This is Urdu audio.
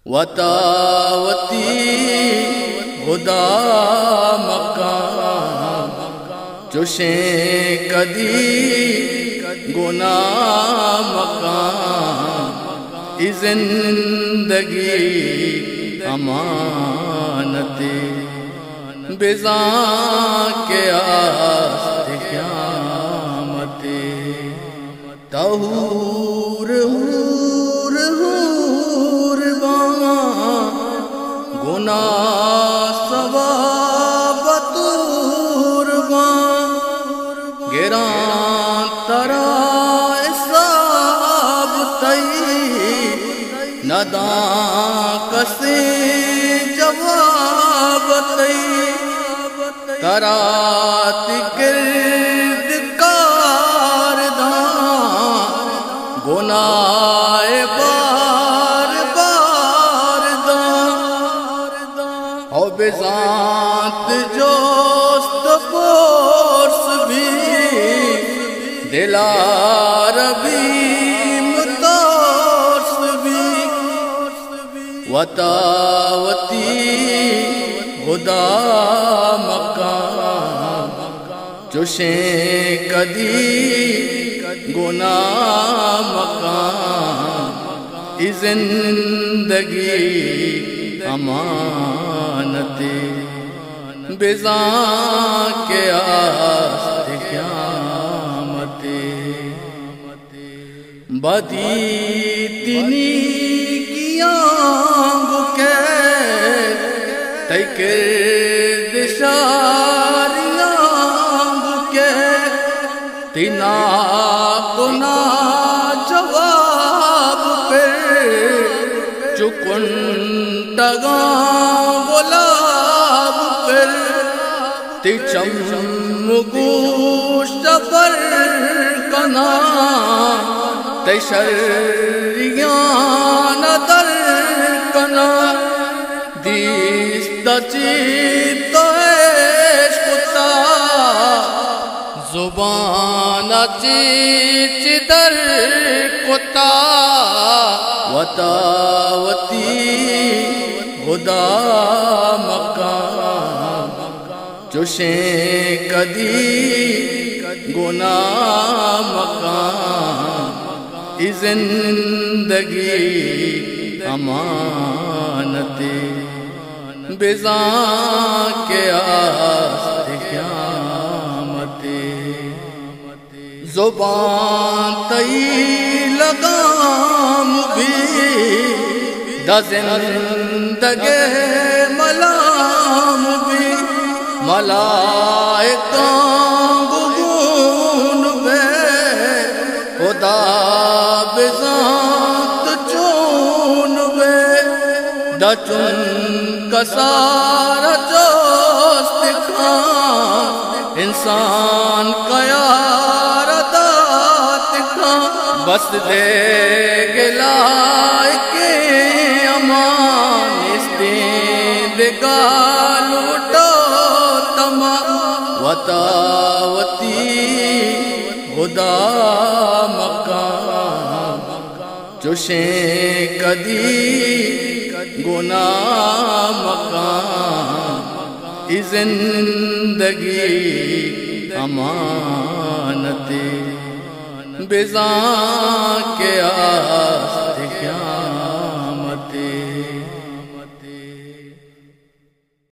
وطاوتی خدا مقام چوشیں کدی گناہ مقام ای زندگی امانت بزاں کے آست قیامت تہور ہور ہور باں گناہ ثواب تور باں گراں ترا حساب تئی نداں کسی جواب تئی کرات گرد کارداں گناہ بار بار داں او بذات جوست پرس بھی دلار بھی مترس بھی وطاوتی خدا مقام چوشیں کدی گناہ مقام ای زندگی امانت بزاں کے آست قیامت بدی تنی کیاں بکے تی کرد شاریاں بکے تینا کنا جواب پر چکن ٹگاں غلاب پر تی چم گوشت پر کنا تی شریان در کنا دیست چیت عشقتا زبان چیچ در کتا وطاوتی خدا مقام چوشیں کدی گناہ مقام ای زندگی امانت بزاں کے آست قیامت زبان تئی لگام بھی دا زندگی ملام بھی ملائکاں بگون بے خدا بذات چون بے دا چون کسار جوست کھان انسان قیار دات کھان بس دے گلائے کے امان استین دگال اٹھو تمام وطاوتی خدا مقام چوشیں کدی گناہ مقام ای زندگی امانت بزاں کے آست